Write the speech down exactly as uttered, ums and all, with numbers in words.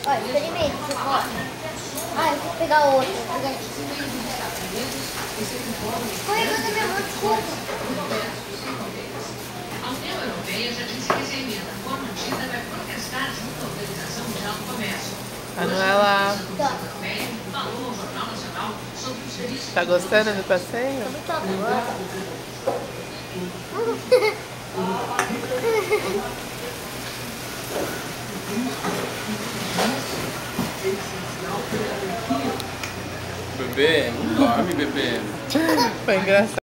Olha, experimenta, você pode. Ah, eu vou pegar outro. Vou pegar aqui. Escorregou na minha mão, desculpa. A União Europeia já disse que essa emenda contida vai protestar junto à Organização Mundial do Comércio. Manuela, Tá. Falou ao Jornal Nacional sobre os serviços. tá gostando do passeio? Tá bom. Bebê, não dorme, bebê. Foi engraçado.